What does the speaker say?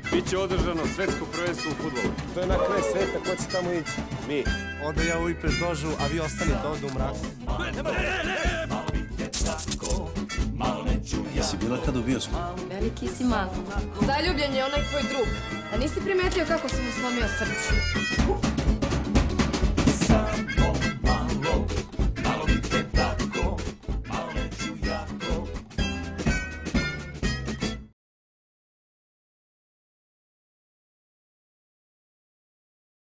Biće održano svetsko prvenstvo u fudbalu. To je na kraj sveta, ko će tamo ići? Mi. Onda ja u Ipres dožu, a vi ostanite ovde u mraku. Jesi bila kada u bioskopu? Veliki si malo. Zaljubljen je onaj tvoj drug. A nisi primetio kako si mu slomio srce?